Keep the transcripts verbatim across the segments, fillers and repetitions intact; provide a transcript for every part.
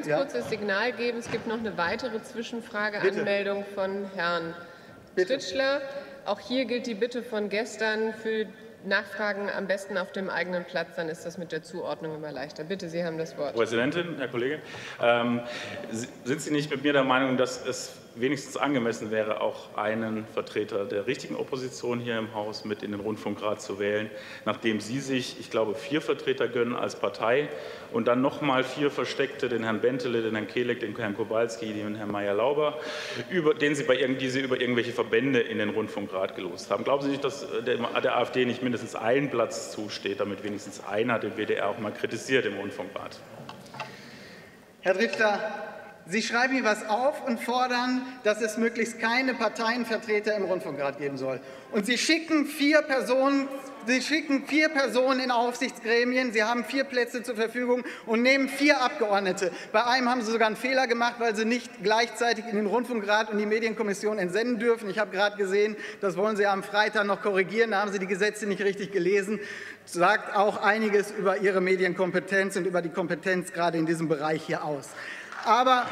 ganz Ja. kurzes Signal geben. Es gibt noch eine weitere Zwischenfrageanmeldung von Herrn Bitte. Stritschler. Auch hier gilt die Bitte von gestern für Nachfragen am besten auf dem eigenen Platz, dann ist das mit der Zuordnung immer leichter. Bitte, Sie haben das Wort. Frau Präsidentin, Herr Kollege, ähm, sind Sie nicht mit mir der Meinung, dass es wenigstens angemessen wäre, auch einen Vertreter der richtigen Opposition hier im Haus mit in den Rundfunkrat zu wählen, nachdem Sie sich, ich glaube, vier Vertreter gönnen als Partei und dann noch mal vier versteckte, den Herrn Bentele, den Herrn Keleg, den Herrn Kowalski, den Herrn Meyer-Lauber, über, den Sie bei irgendwie Sie über irgendwelche Verbände in den Rundfunkrat gelost haben. Glauben Sie nicht, dass der, der AfD nicht mindestens ein Platz zusteht, damit wenigstens einer den W D R auch mal kritisiert im Rundfunkrat? Herr Richter, Sie schreiben hier was auf und fordern, dass es möglichst keine Parteienvertreter im Rundfunkrat geben soll. Und Sie schicken vier Personen, Sie schicken vier Personen in Aufsichtsgremien, Sie haben vier Plätze zur Verfügung und nehmen vier Abgeordnete. Bei einem haben Sie sogar einen Fehler gemacht, weil Sie nicht gleichzeitig in den Rundfunkrat und die Medienkommission entsenden dürfen. Ich habe gerade gesehen, das wollen Sie am Freitag noch korrigieren, da haben Sie die Gesetze nicht richtig gelesen. Das sagt auch einiges über Ihre Medienkompetenz und über die Kompetenz gerade in diesem Bereich hier aus. Aber,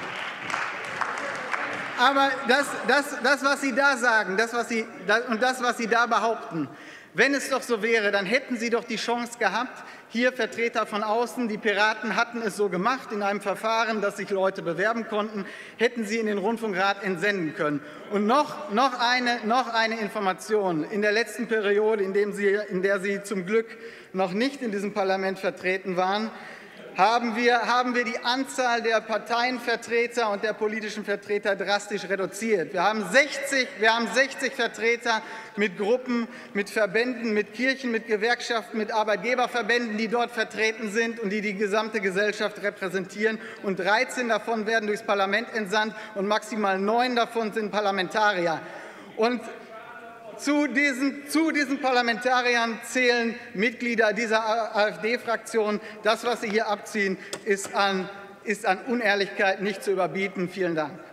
aber das, das, das, was Sie da sagen, das, was Sie, das, und das, was Sie da behaupten, wenn es doch so wäre, dann hätten Sie doch die Chance gehabt, hier Vertreter von außen, die Piraten hatten es so gemacht, in einem Verfahren, dass sich Leute bewerben konnten, hätten Sie in den Rundfunkrat entsenden können. Und noch, noch, eine, noch eine Information. In der letzten Periode, in, dem Sie, in der Sie zum Glück noch nicht in diesem Parlament vertreten waren, haben wir, haben wir die Anzahl der Parteienvertreter und der politischen Vertreter drastisch reduziert. Wir haben sechzig, wir haben sechzig Vertreter mit Gruppen, mit Verbänden, mit Kirchen, mit Gewerkschaften, mit Arbeitgeberverbänden, die dort vertreten sind und die die gesamte Gesellschaft repräsentieren. Und dreizehn davon werden durchs Parlament entsandt und maximal neun davon sind Parlamentarier. Und Zu diesen, zu diesen Parlamentariern zählen Mitglieder dieser AfD-Fraktion. Das, was Sie hier abziehen, ist an, ist an Unehrlichkeit nicht zu überbieten. Vielen Dank.